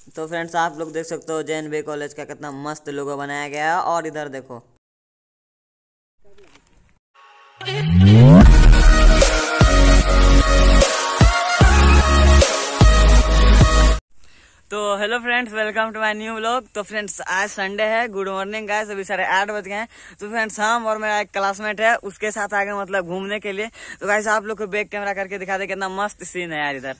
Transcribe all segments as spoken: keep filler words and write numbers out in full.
तो फ्रेंड्स आप लोग देख सकते हो जे एन वी कॉलेज का कितना मस्त लोगो बनाया गया है। और इधर देखो तो hello friends, welcome to my new vlog. तो फ्रेंड्स आज संडे है, गुड मॉर्निंग गाइस। अभी साढ़े आठ बज गए हैं। तो फ्रेंड्स हम और मेरा एक क्लासमेट है, उसके साथ आ गए मतलब घूमने के लिए। तो गाइस आप लोग को बैक कैमरा करके दिखा दे कितना मस्त सीन है यार इधर।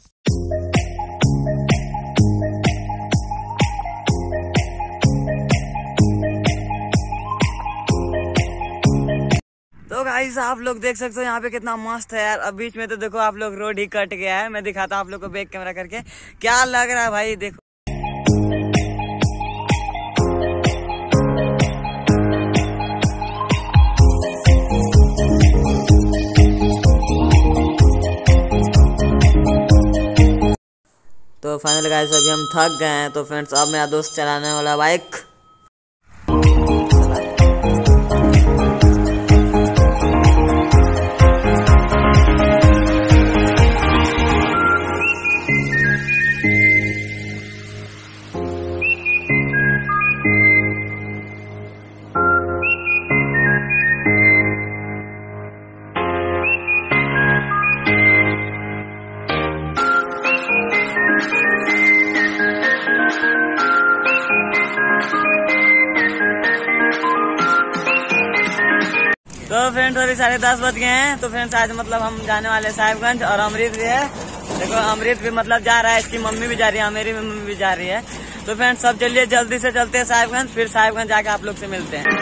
तो गाइस आप लोग देख सकते हो यहाँ पे कितना मस्त है यार। अब बीच में तो देखो आप लोग रोड ही कट गया है। मैं दिखाता हूँ आप लोग को बैक कैमरा करके क्या लग रहा है भाई, देखो। तो फाइनल गाइस अभी हम थक गए हैं। तो फ्रेंड्स अब मेरा दोस्त चलाने वाला बाइक। तो फ्रेंड्स अभी साढ़े दस बज गए हैं। तो फ्रेंड्स आज मतलब हम जाने वाले साहिबगंज और अमृत भी है। देखो अमृत भी मतलब जा रहा है, इसकी मम्मी भी जा रही है, मेरी मम्मी भी जा रही है। तो फ्रेंड्स सब चलिए जल्दी से चलते हैं साहिबगंज, फिर साहिबगंज जाके आप लोग से मिलते हैं।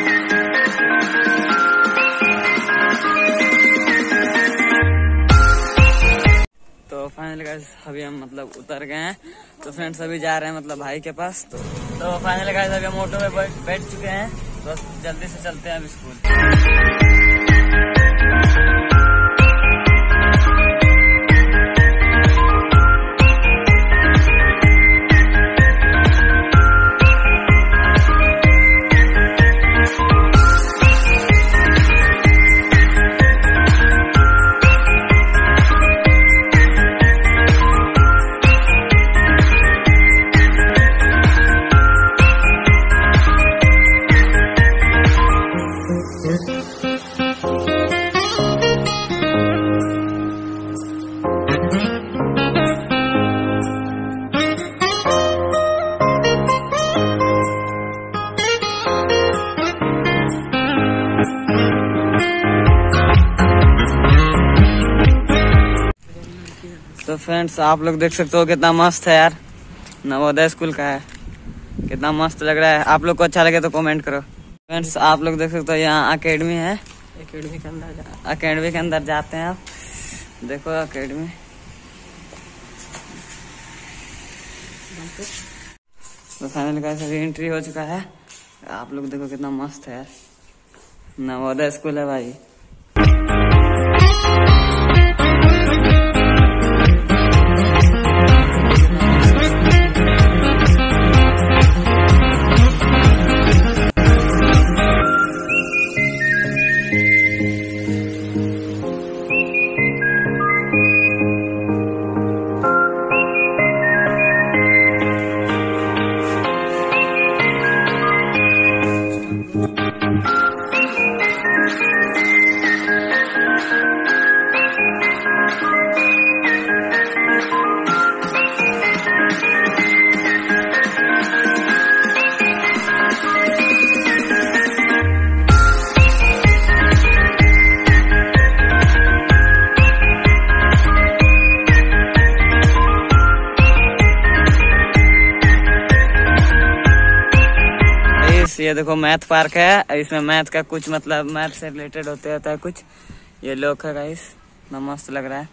तो फाइनल गाइस अभी हम मतलब उतर गए हैं। तो फ्रेंड्स अभी जा रहे हैं मतलब भाई के पास। तो, तो फाइनल गाइस अभी हम ऑटो में बैठ चुके हैं। तो जल्दी से चलते हैं अब स्कूल। तो फ्रेंड्स आप लोग देख सकते हो कितना मस्त है यार, नवोदय स्कूल का है। कितना मस्त लग रहा है। आप लोग को अच्छा लगे तो कमेंट करो। फ्रेंड्स आप लोग देख सकते हो यहाँ अकेडमी है। अकेडमी के अंदर अकेडमी के अंदर जाते हैं आप। देखो अकेडमी। तो फाइनल का सभी एंट्री हो चुका है। आप लोग देखो कितना मस्त है यार, नवोदय स्कूल है भाई। ये देखो मैथ पार्क है। इसमें मैथ का कुछ मतलब मैथ से रिलेटेड होते होता है कुछ। ये लोग है गाइस, ना मस्त लग रहा है।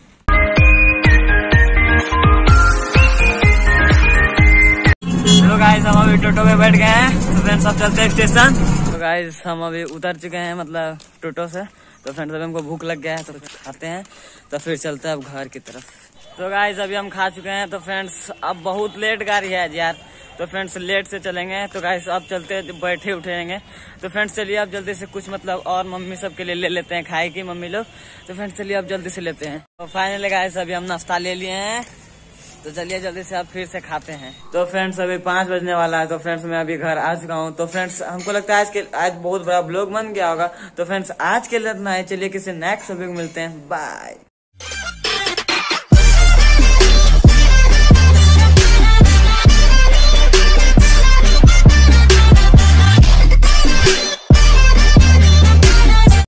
तो गाइस हम अभी टोटो में बैठ गए हैं। तो फ्रेंड्स अब चलते हैं स्टेशन। तो गाइस हम अभी उतर चुके हैं मतलब टोटो से। तो फ्रेंड्स अभी हमको भूख लग गया है तो खाते हैं, तो फिर चलते हैं अब घर की तरफ। तो गाइस अभी हम खा चुके हैं। तो फ्रेंड्स अब बहुत लेट गाड़ी है यार। तो फ्रेंड्स लेट से चलेंगे। तो गाइस अब चलते बैठे उठेंगे। तो फ्रेंड्स चलिए अब जल्दी से कुछ मतलब और मम्मी सब के लिए ले लेते हैं खाए की मम्मी लोग। तो फ्रेंड्स चलिए अब जल्दी से लेते हैं। तो फाइनली गाइस अभी हम नाश्ता ले लिए हैं। तो चलिए जल्दी से आप फिर से खाते हैं। तो फ्रेंड्स अभी पाँच बजने वाला है। तो फ्रेंड्स मैं अभी घर आ चुका हूँ। तो फ्रेंड्स हमको लगता है आज के आज बहुत बड़ा ब्लॉग बन गया होगा। तो फ्रेंड्स आज के लिए इतना है, चलिए किसी नेक्स्ट टॉपिक मिलते हैं, बाय।